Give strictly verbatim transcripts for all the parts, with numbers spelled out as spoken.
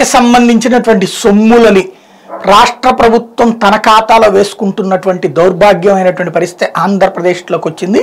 వాళ్ళకి సంబంధించినటువంటి సొమ్ములని రాష్ట్ర ప్రభుత్వం తన ఖాతాలో వేసుకుంటున్నటువంటి దౌర్భాగ్యమైనటువంటి పరిస్థితి ఆంధ్రప్రదేశ్లోకి వచ్చింది.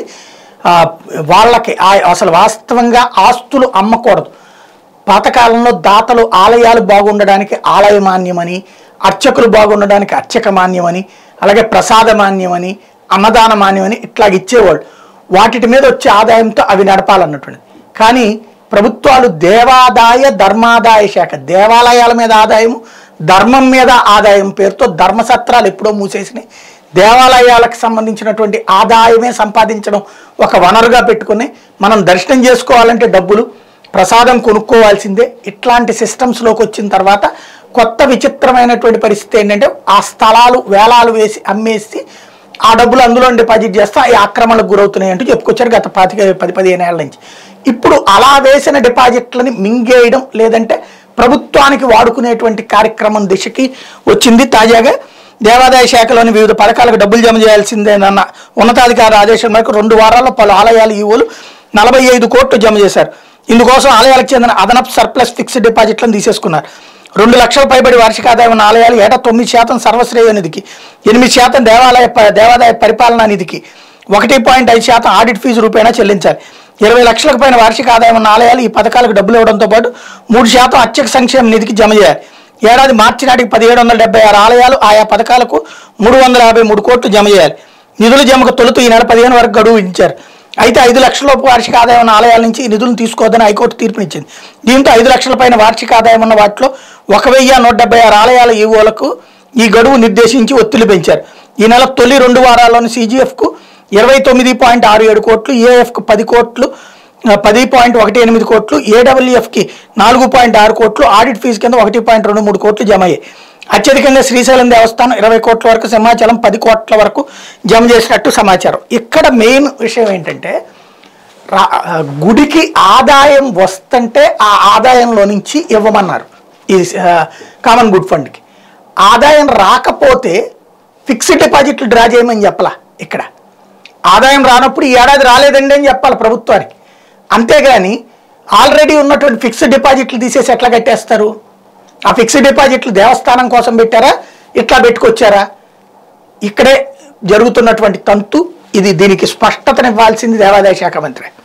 వాళ్ళకి అసలు వాస్తవంగా ఆస్తులు అమ్మకూడదు. పాతకాలంలో దాతలు ఆలయాలు బాగుండడానికి ఆలయ మాన్యమని, అర్చకులు బాగుండడానికి అర్చక మాన్యమని, అలాగే ప్రసాద మాన్యమని, అన్నదాన మాన్యమని ఇట్లాగ ఇచ్చేవాళ్ళు. వాటి మీద వచ్చే ఆదాయంతో అవి నడపాలన్నటువంటిది. కానీ ప్రభుత్వాలు దేవాదాయ ధర్మాదాయ శాఖ, దేవాలయాల మీద ఆదాయం, ధర్మం మీద ఆదాయం పేరుతో ధర్మసత్రాలు ఎప్పుడో మూసేసినాయి. దేవాలయాలకు సంబంధించినటువంటి ఆదాయమే సంపాదించడం ఒక వనరుగా పెట్టుకుని మనం దర్శనం చేసుకోవాలంటే డబ్బులు, ప్రసాదం కొనుక్కోవాల్సిందే. ఇట్లాంటి సిస్టమ్స్లోకి వచ్చిన తర్వాత కొత్త విచిత్రమైనటువంటి పరిస్థితి ఏంటంటే ఆ స్థలాలు వేలాలు వేసి అమ్మేసి ఆ డబ్బులు అందులో డిపాజిట్ చేస్తే ఆ ఆక్రమణకు గురవుతున్నాయి అంటూ చెప్పుకొచ్చారు గత పాతిక పది పదిహేను ఏళ్ల నుంచి. ఇప్పుడు అలా వేసిన డిపాజిట్లని మింగేయడం, లేదంటే ప్రభుత్వానికి వాడుకునేటువంటి కార్యక్రమం దిశకి వచ్చింది. తాజాగా దేవాదాయ శాఖలోని వివిధ పథకాలకు డబ్బులు జమ చేయాల్సిందేనన్న ఉన్నతాధికారి ఆదేశం మేరకు రెండు వారాల్లో పలు ఆలయాల ఈవోలు నలభై ఐదు కోట్లు జమ చేశారు. ఇందుకోసం ఆలయాలకు చెందిన అదనపు సర్ప్లస్ ఫిక్స్డ్ డిపాజిట్లను తీసేసుకున్నారు. రెండు లక్షల పైబడి వార్షిక ఆదాయం ఉన్న ఆలయాలు ఏటా తొమ్మిది శాతం సర్వశ్రేయ నిధికి, ఎనిమిది శాతం దేవాలయ దేవాదాయ పరిపాలనా నిధికి, ఒకటి పాయింట్ ఐదు శాతం ఆడిట్ ఫీజు రూపేణా చెల్లించాలి. ఇరవై లక్షలకు పైన వార్షిక ఆదాయం ఉన్న ఆలయాలు ఈ పథకాలకు డబ్బులు ఇవ్వడంతో పాటు మూడు శాతం అర్చక సంక్షేమ నిధికి జమ చేయాలి. ఏడాది మార్చి నాటికి పదిహేడు వందల డెబ్బై ఆరు ఆలయాలు ఆయా పథకాలకు మూడు వందల యాభై మూడు కోట్లు జమ చేయాలి. నిధుల జమకు తొలుత ఈ నెల పదిహేను వరకు గడువు ఇచ్చారు. అయితే ఐదు లక్షలలోపు వార్షిక ఆదాయం ఉన్న ఆలయాల నుంచి ఈ నిధులను తీసుకోవద్దని హైకోర్టు తీర్పునిచ్చింది. దీంతో ఐదు లక్షల పైన వార్షిక ఆదాయం ఉన్న వాటిలో ఒక వెయ్యి నూట డెబ్బై ఆరు ఆలయాల ఈవోలకు ఈ గడువు నిర్దేశించి ఒత్తిళ్లు పెంచారు. ఈ నెల తొలి రెండు వారాల్లోని సీజీఎఫ్కు ఇరవై తొమ్మిది పాయింట్ ఆరు ఏడు కోట్లు, ఏఎఫ్కు పది కోట్లు పది పాయింట్ ఒకటి ఎనిమిది కోట్లు, ఏడబ్ల్యూఎఫ్కి నాలుగు పాయింట్ ఆరు కోట్లు, ఆడిట్ ఫీజు కింద ఒకటి పాయింట్ రెండు మూడు కోట్లు జమ అయ్యాయి. అత్యధికంగా శ్రీశైలం దేవస్థానం ఇరవై కోట్ల వరకు, సింహాచలం పది కోట్ల వరకు జమ చేసినట్టు సమాచారం. ఇక్కడ మెయిన్ విషయం ఏంటంటే గుడికి ఆదాయం వస్తుంటే ఆ ఆదాయంలో నుంచి ఇవ్వమన్నారు ఈ కామన్ గుడ్ ఫండ్కి. ఆదాయం రాకపోతే ఫిక్స్డ్ డిపాజిట్లు డ్రా చేయమని చెప్పాలా. ఇక్కడ ఆదాయం రానప్పుడు ఈ ఏడాది రాలేదండి అని చెప్పాలి ప్రభుత్వానికి. అంతేగాని ఆల్రెడీ ఉన్నటువంటి ఫిక్స్డ్ డిపాజిట్లు తీసేసి ఎట్లా కట్టేస్తారు? ఆ ఫిక్స్డ్ డిపాజిట్లు దేవస్థానం కోసం పెట్టారా, ఇట్లా పెట్టుకొచ్చారా? ఇక్కడే జరుగుతున్నటువంటి తంతు ఇది. దీనికి స్పష్టతనివ్వాల్సింది దేవాదాయ శాఖ మంత్రి.